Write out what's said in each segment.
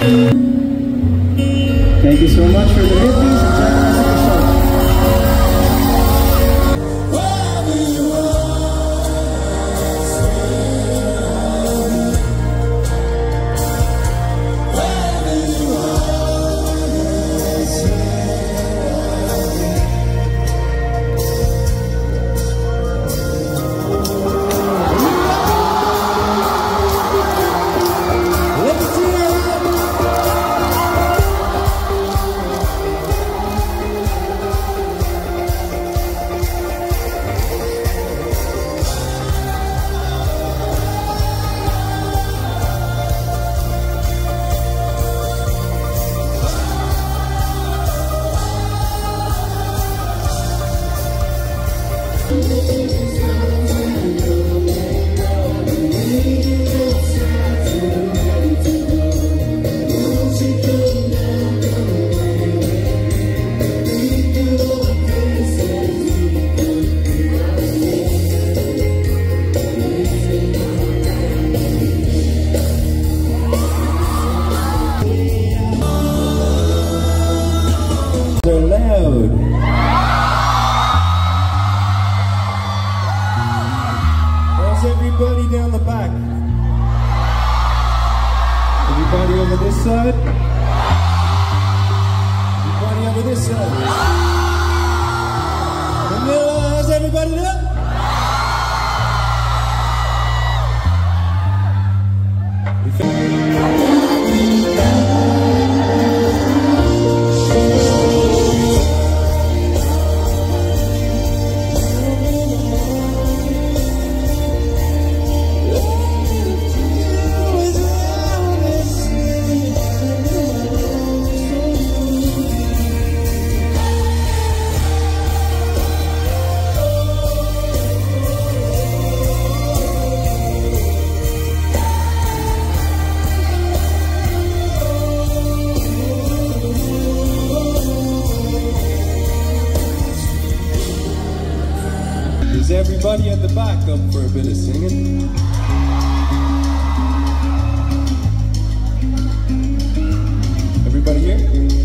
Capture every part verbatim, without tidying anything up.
Thank you so much for the hippies and joining us in the show. So loud. How's everybody down the back? Everybody over this side? Everybody over this side? Vanilla, how's everybody doing? Is everybody at the back up for a bit of singing? Everybody here?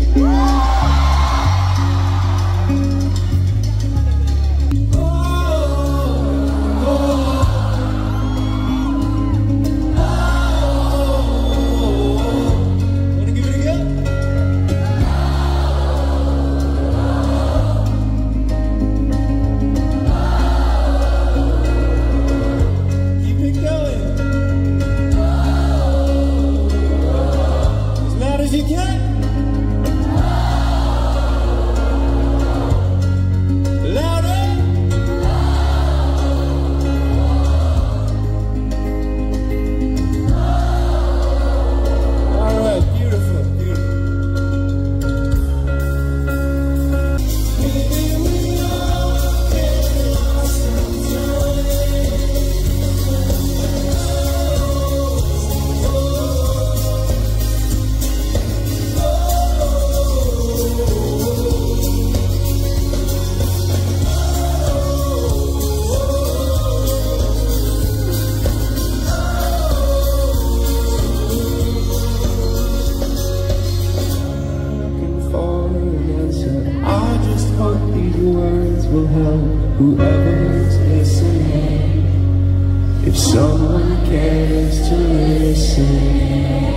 Will help whoever's listening, if someone cares to listen.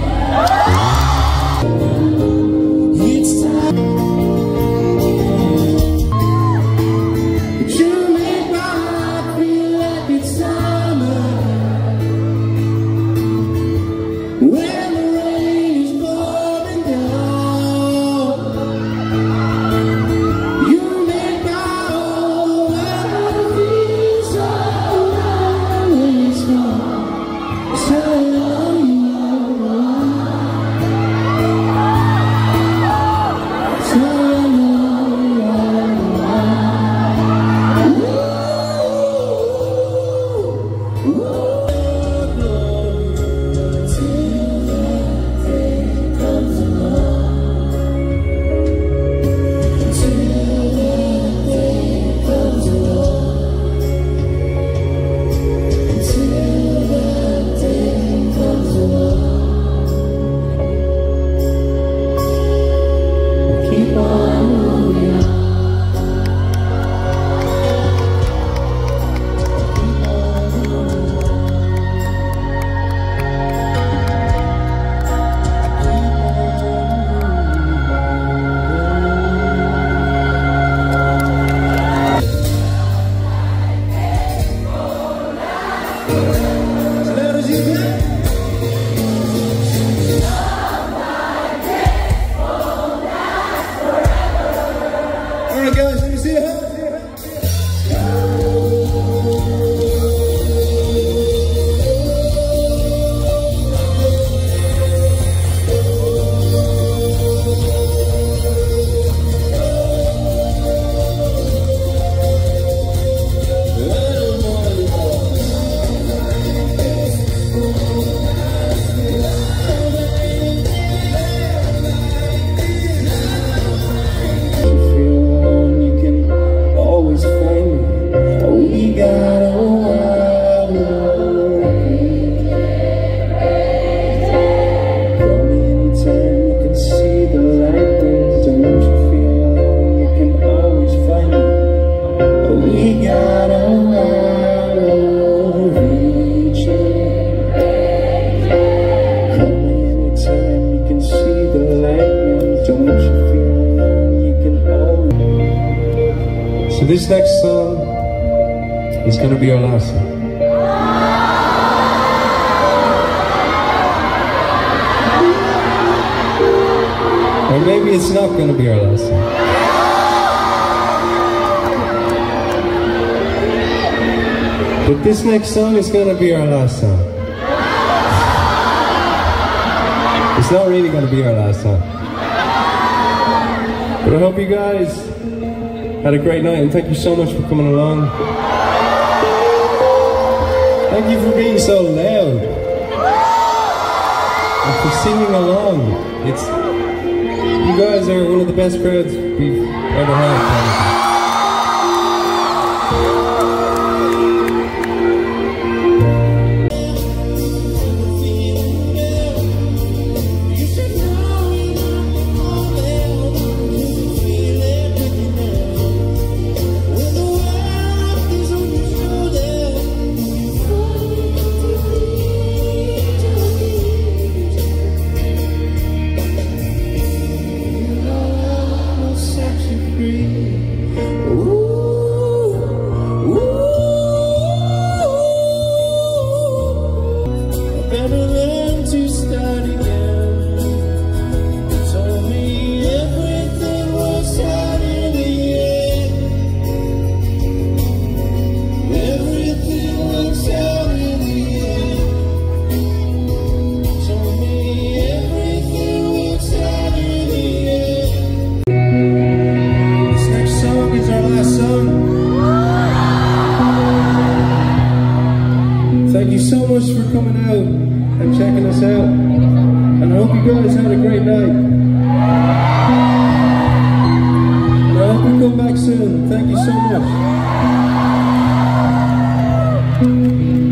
It's time. You make my heart feel like it's summer when the rain is pouring down. You make my so loud as you can. All right, guys, let me see it. So this next song is going to be our last song. Or maybe it's not going to be our last song. But this next song is going to be our last song. It's not really going to be our last song. But I hope you guys had a great night, and thank you so much for coming along. Thank you for being so loud and for singing along. It's you guys are one of the best crowds we've ever had. Thank you so much for coming out and checking us out, and I hope you guys had a great night, and I hope you come back soon. Thank you so much.